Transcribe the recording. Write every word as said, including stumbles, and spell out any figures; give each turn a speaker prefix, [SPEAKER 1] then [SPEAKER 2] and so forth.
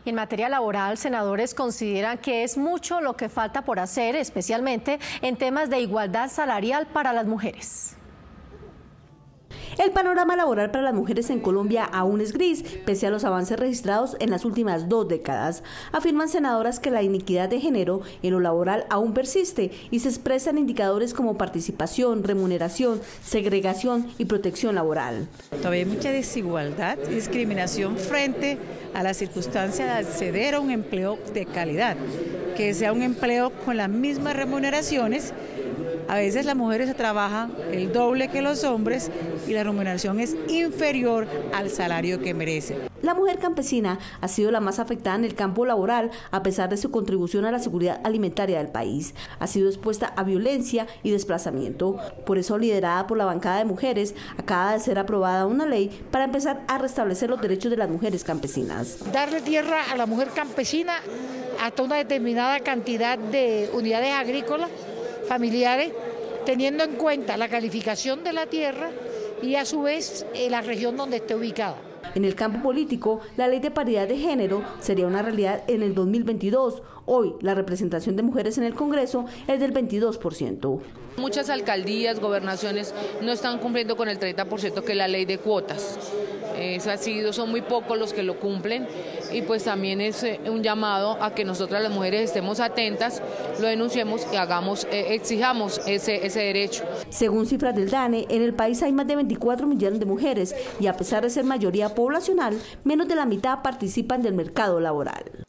[SPEAKER 1] En materia laboral, senadores consideran que es mucho lo que falta por hacer, especialmente en temas de igualdad salarial para las mujeres.
[SPEAKER 2] El panorama laboral para las mujeres en Colombia aún es gris, pese a los avances registrados en las últimas dos décadas. Afirman senadoras que la inequidad de género en lo laboral aún persiste y se expresa en indicadores como participación, remuneración, segregación y protección laboral.
[SPEAKER 3] Todavía hay mucha desigualdad y discriminación frente a la circunstancia de acceder a un empleo de calidad, que sea un empleo con las mismas remuneraciones. A veces las mujeres trabajan el doble que los hombres y la remuneración es inferior al salario que merece.
[SPEAKER 2] La mujer campesina ha sido la más afectada en el campo laboral a pesar de su contribución a la seguridad alimentaria del país. Ha sido expuesta a violencia y desplazamiento. Por eso, liderada por la bancada de mujeres, acaba de ser aprobada una ley para empezar a restablecer los derechos de las mujeres campesinas.
[SPEAKER 4] Darle tierra a la mujer campesina hasta una determinada cantidad de unidades agrícolas familiares, teniendo en cuenta la calificación de la tierra y a su vez eh, la región donde esté ubicada.
[SPEAKER 2] En el campo político, la ley de paridad de género sería una realidad en el dos mil veintidós. Hoy, la representación de mujeres en el Congreso es del veintidós por ciento.
[SPEAKER 5] Muchas alcaldías, gobernaciones no están cumpliendo con el treinta por ciento que es la ley de cuotas. Es así, son muy pocos los que lo cumplen y pues también es un llamado a que nosotras las mujeres estemos atentas, lo denunciemos y hagamos, eh, exijamos ese, ese derecho.
[SPEAKER 2] Según cifras del DANE, en el país hay más de veinticuatro millones de mujeres y a pesar de ser mayoría poblacional, menos de la mitad participan del mercado laboral.